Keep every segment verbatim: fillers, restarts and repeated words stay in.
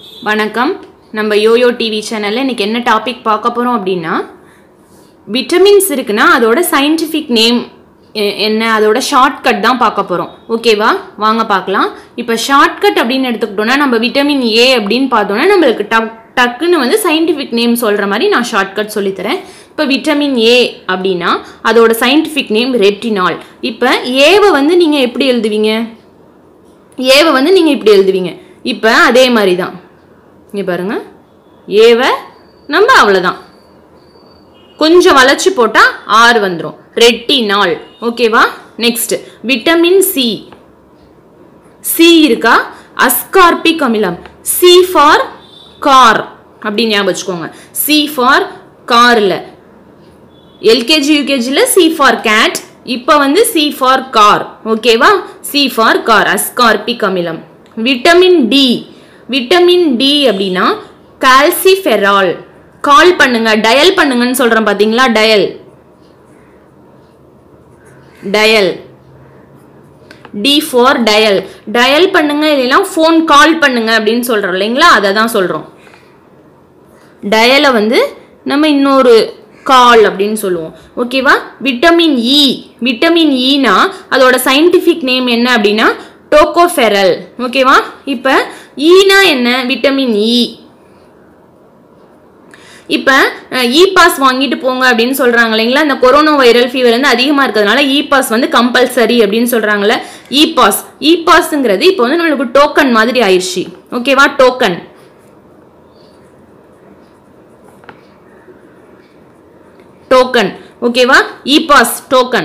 வணக்கம். நம்ம YoYo TV சேனல்ல இன்னைக்கு என்ன டாபிக் பார்க்க போறோம் அப்படின்னா விட்டமின்ஸ் இருக்குன்னா அதோட சயின்டிஃபிக் நேம் என்ன, அதோட ஷார்ட்கட் தான் பார்க்க போறோம். ஓகேவா, வாங்க பார்க்கலாம். இப்போ ஷார்ட்கட் அப்படின்னு எடுத்துக்கிட்டோம்னா நம்ம விட்டமின் ஏ அப்படின்னு பார்த்தோம்னா நம்மளுக்கு டக் டக்குன்னு வந்து சயின்டிஃபிக் நேம் சொல்ற மாதிரி நான் ஷார்ட்கட் சொல்லித்தரேன். இப்போ விட்டமின் ஏ அப்படின்னா அதோட சயின்டிஃபிக் நேம் ரெட்டினால். இப்போ ஏவை வந்து நீங்க எப்படி எழுதுவீங்க? ஏவை வந்து நீங்க இப்படி எழுதுவீங்க. இப்போ அதே மாதிரி தான் இங்க பாருங்க, ஏவை நம்ம அவ்வளவுதான் கொஞ்சம் வளைச்சு போட்டா ஆறு வந்துடும், ரெட்டினால். ஓகேவா, நெக்ஸ்ட் விட்டமின் சி. சி இருக்கா, அஸ்கார்பிக் அமிலம். சி ஃபார் கார் அப்படின்னு ஞாபகம் வச்சுக்கோங்க. சி ஃபார் கார்ல எல்கேஜி யூகேஜில சி ஃபார் கேட், இப்போ வந்து சி ஃபார் கார். ஓகேவா, சி ஃபார் கார், அஸ்கார்பிக் அமிலம். Vitamin D. விட்டமின் டி அப்படின்னா கால்சிஃபெரால். கால் பண்ணுங்க, டயல் பண்ணுங்கன்னு சொல்றேன் பாத்தீங்களா, dial dial D for dial. Dial பண்ணுங்க இல்லைன்னா ஃபோன் கால் பண்ணுங்க அப்படின்னு சொல்றோம் இல்லைங்களா, அதை தான் சொல்றோம். டயலை வந்து நம்ம இன்னொரு கால் அப்படின்னு சொல்லுவோம். ஓகேவா, விட்டமின் இ. விட்டமின் ஈனா அதோட சயின்டிஃபிக் நேம் என்ன அப்படின்னா டோகோஃபெரல். ஓகேவா, இப்போ ஈனா என்ன, விட்டமின் இ. இப்போ இ பாஸ் வாங்கிட்டு போங்க அப்படின்னு சொல்றாங்க இல்லைங்களா, இந்த கொரோனா வைரல் ஃபீவர் வந்து அதிகமாக இருக்கிறதுனால இ பாஸ் வந்து கம்பல்சரி அப்படின்னு சொல்றாங்கல்ல. இ பாஸ் இ பாஸ்ங்கிறது இப்போ வந்து நம்மளுக்கு டோக்கன் மாதிரி ஆயிடுச்சு. ஓகேவா, டோக்கன் டோக்கன் ஓகேவா, E pass token.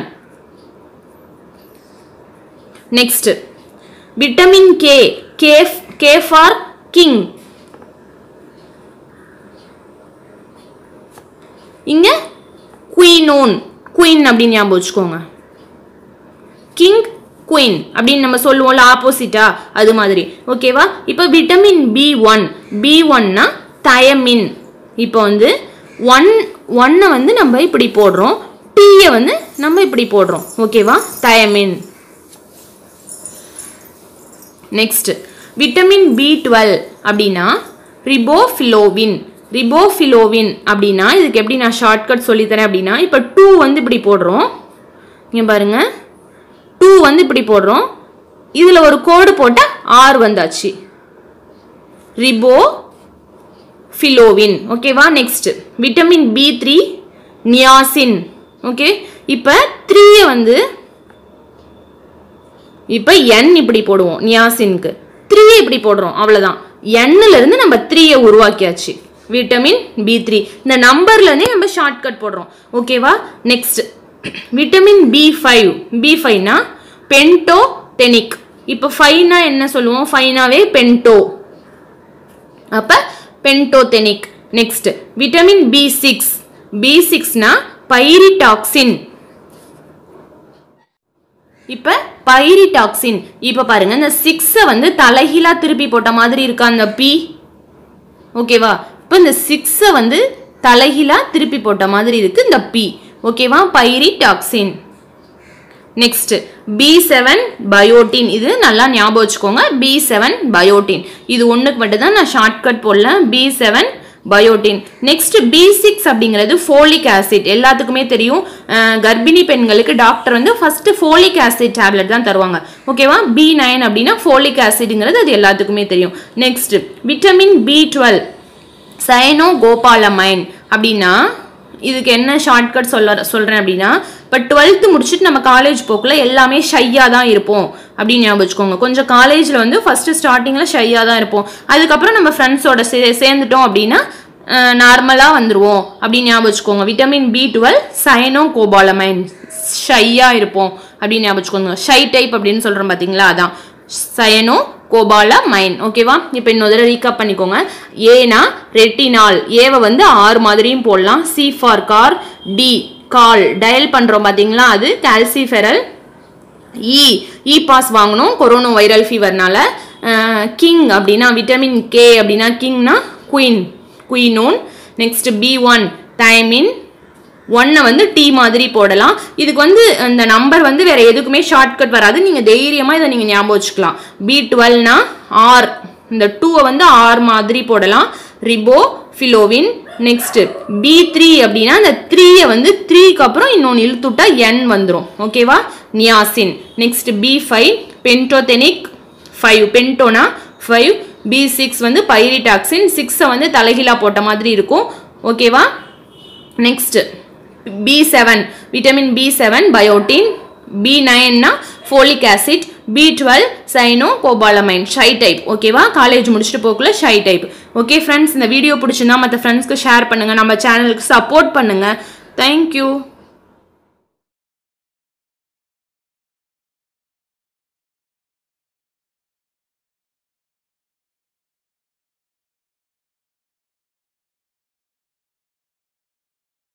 Next vitamin K. K K for king. இங்க குயினோன், குயின் அப்படின்னு ஞாபகம் வச்சுக்கோங்க. கிங் குயின் அப்படின்னு நம்ம சொல்லுவோம்ல ஆப்போசிட்டா, அது மாதிரி. ஓகேவா, இப்போ விட்டமின் பி ஒன். பி ஒன்னா தயமின். இப்போ வந்து ஒன் ஒன்னை வந்து நம்ம இப்படி போடுறோம், டீயை வந்து நம்ம இப்படி போடுறோம். ஓகேவா, தயமின். நெக்ஸ்ட் விட்டமின் பி டுவெல் அப்படின்னா ரிபோஃபிலோவின். ரிபோஃபிலோவின் அப்படின்னா இதுக்கு எப்படி நான் ஷார்ட்கட் சொல்லித்தரேன் அப்படின்னா, இப்போ டூ வந்து இப்படி போடுறோம், இங்க பாருங்க, டூ வந்து இப்படி போடுறோம், இதுல ஒரு கோடு போட்டா ஆர் வந்தாச்சு, ரிபோ ஃபிலோவின். ஓகேவா, next vitamin B three niacin. Okay, இப்போ த்ரீயை வந்து இப்போ என் இப்படி போடுவோம், நியாசின்க்கு த்ரீ இப்படி போடுறோம், அவ்வளவுதான். எண்ணில இருந்து நம்ம த்ரீயை உருவாக்கியாச்சு, விட்டமின் பி த்ரீ. இந்த நம்பர்ல இருந்தே நம்ம ஷார்ட்கட் போடுறோம். ஓகேவா, next vitamin B five. B ஃபைவ்னா பென்டோதெனிக். இப்போ ஃபைவ்னா என்ன சொல்லுவோம், ஃபைவ்னாவே பென்டோ, அப்ப pantothenic. Next vitamin B six. B சிக்ஸ்னா பைரிடாக்சின். இப்ப பைரிடாக்சின். இப்ப பாருங்க, இந்த சிக்ஸை வந்து தலைகீழா திருப்பி போட்ட மாதிரி இருக்கா அந்த பி. ஓகேவா, இப்ப இந்த சிக்ஸை வந்து தலைகீழா திருப்பி போட்ட மாதிரி இருக்கு இந்த பி. ஓகேவா, pyridoxine. Next B seven biotin. இது நல்லா ஞாபகம் வச்சுக்கோங்க, பி செவன் பயோட்டின். இது ஒண்ணுக்கு மட்டும் தான் நான் ஷார்ட்கட் போடல, B seven biotin. Next B six அப்படிங்கிறது ஃபோலிக் ஆசிட். எல்லாத்துக்குமே தெரியும், கர்ப்பிணி பெண்களுக்கு டாக்டர் வந்து ஃபர்ஸ்ட் ஃபோலிக் ஆசிட் டேப்லெட் தான் தருவாங்க. ஓகேவா, பி நைன் அப்படின்னா ஃபோலிக் ஆசிட்ங்கிறது அது எல்லாத்துக்குமே தெரியும். Next vitamin B twelve cyanocobalamin அப்படின்னா இதுக்கு என்ன ஷார்ட்கட் சொல்ல சொல்றேன் அப்படின்னா, இப்போ டுவெல்த்து முடிச்சுட்டு நம்ம காலேஜ் போக்குள்ள எல்லாமே ஷையாக தான் இருப்போம் அப்படின்னு ஞாபகம் வச்சுக்கோங்க. கொஞ்சம் காலேஜில் வந்து ஃபர்ஸ்ட் ஸ்டார்டிங்கில் ஷையாக தான் இருப்போம், அதுக்கப்புறம் நம்ம ஃப்ரெண்ட்ஸோட சே சேர்ந்துட்டோம் அப்படின்னா நார்மலாக வந்துடுவோம் அப்படின்னு ஞாபகம் வச்சுக்கோங்க. Vitamin B twelve cyanocobalamin, ஷையாக இருப்போம் அப்படின்னு ஞாபகம் வச்சுக்கோங்க. ஷை டைப் அப்படின்னு சொல்கிறோம் பார்த்தீங்களா, அதான் சயனோ கோபாலமைன். ஓகேவா, இப்போ இன்னொரு தடவை ரீகாப் பண்ணிக்கோங்க. ஏனா ரெட்டினால், ஏவை வந்து ஆறு மாதிரியும் போடலாம். C for car, D call dial பண்றோம் பாத்தீங்களா, அது கால்சிஃபெரல். இ இ பாஸ் வாங்கணும் கொரோனா வைரல் ஃபீவர்னால. கிங் அப்படின்னா விட்டமின் கே அப்படின்னா கிங்னா queen, quinone. Next B one thiamine. ஒன்னை வந்து டி மாதிரி போடலாம். இதுக்கு வந்து இந்த நம்பர் வந்து வேற எதுக்குமே ஷார்ட்கட் வராது, நீங்க தைரியமா இதை நீங்க ஞாபகம் வச்சுக்கலாம். பி டுவெல்னா ஆர் இந்த டூ வந்து ஆர் மாதிரி போடலாம் riboflavin next B three அப்படின்னா அந்த த்ரீயை வந்து த்ரீக்கு அப்புறம் இன்னொன்று இழுத்துட்டா என் வந்துடும் ஓகேவா niacin next B five pantothenic five பென்டோனா ஃபைவ் பி சிக்ஸ் வந்து பைரிடாக்சின் சிக்ஸை வந்து தலைகீழா போட்ட மாதிரி இருக்கும் ஓகேவா next B seven vitamin B seven biotin B நைன்னா folic acid B twelve cyanocobalamin shy type ஓகேவா காலேஜ் முடிச்சுட்டு போக்குள்ள ஷை டைப் ஓகே ஃப்ரெண்ட்ஸ் இந்த வீடியோ பிடிச்சிருந்தா மற்ற ஃப்ரெண்ட்ஸ்க்கு ஷேர் பண்ணுங்க நம்ம சேனலுக்கு சப்போர்ட் பண்ணுங்க தேங்க்யூ